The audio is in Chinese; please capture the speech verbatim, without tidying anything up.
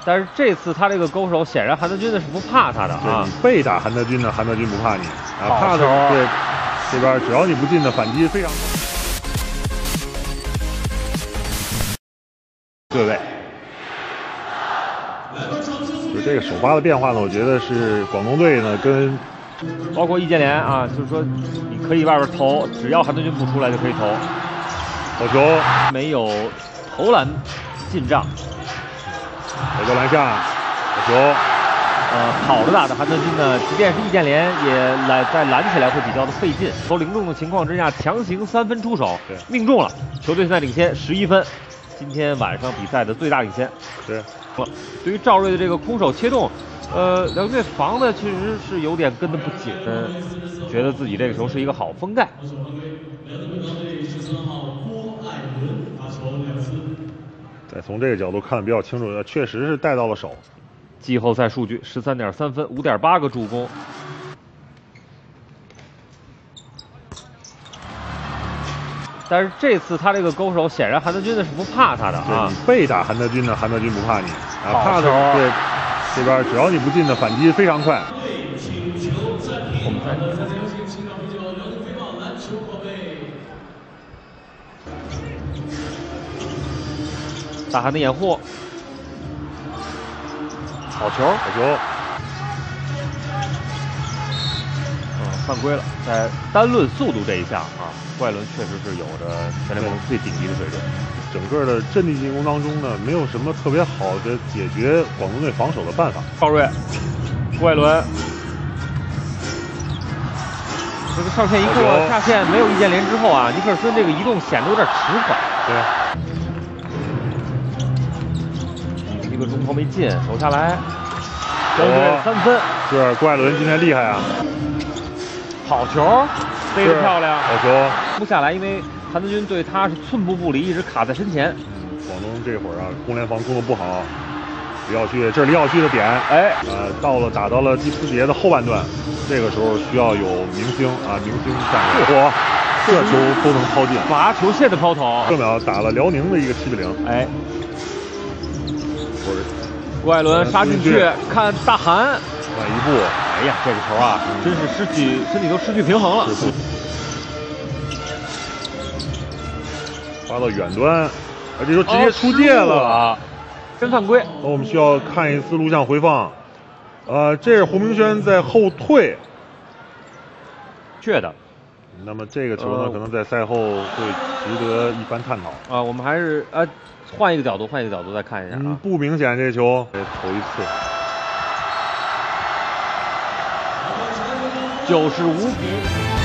但是这次他这个勾手，显然韩德君呢是不怕他的啊。 被打韩德君呢，韩德君不怕你啊，怕的对这边只要你不进的反击非常各位。就这个首发的变化呢，我觉得是广东队呢跟包括易建联啊，就是说你可以外边投，只要韩德君不出来就可以投。 好球， 没有投篮进账。 回到篮下，好球。 呃，跑着打的韩德君呢，即便是易建联也来在拦起来会比较的费劲。投零中的情况之下，强行三分出手，命中了，球队现在领先十一分。今天晚上比赛的最大领先。 对。 对于赵睿的这个空手切动，呃，两队防的确实是有点跟得不紧，嗯，觉得自己这个时候是一个好封盖。 再从这个角度看得比较清楚，确实是带到了手。 季后赛数据十三点三分，五点八个助攻。但是这次他这个勾手，显然韩德君呢是不怕他的啊。 被打韩德君呢，韩德君不怕你啊，怕的对这边只要你不进的反击非常快。 我们看大韩的掩护，好球， 好球。 嗯，犯规了，在单论速度这一项啊，怪伦确实是有着全联盟最顶级的水准。 整个的阵地进攻当中呢，没有什么特别好的解决广东队防守的办法。 赵睿，怪伦，这个上线一过，下线没有易建联之后啊，尼克尔森这个移动显得有点迟缓。 对。 一个中投没进，守下来，相对三分。 是怪伦今天厉害啊！ 好球，飞得漂亮。 好球， 不下来，因为韩德君对他是寸步不离，一直卡在身前。 嗯，广东这会儿啊，攻联防攻得不好。李耀旭，这是李耀旭的点， 哎， 呃，到了打到了第四节的后半段，这个时候需要有明星啊，明星站出来，这球都能抛进， 罚球线的抛投。 这秒打了辽宁的一个七比零， 哎。怪伦杀进去，看大韩晚一步， 哎呀，这个球啊，真是失去身体都失去平衡了。 发到远端，而这球直接出界了啊，真犯规。 那我们需要看一次录像回放。呃，这是胡明轩在后退， 确的。 那么这个球呢，呃、可能在赛后会值得一番探讨。 啊，我们还是呃。换一个角度，换一个角度再看一下啊， 嗯、不明显这球，投一次， 九十五比。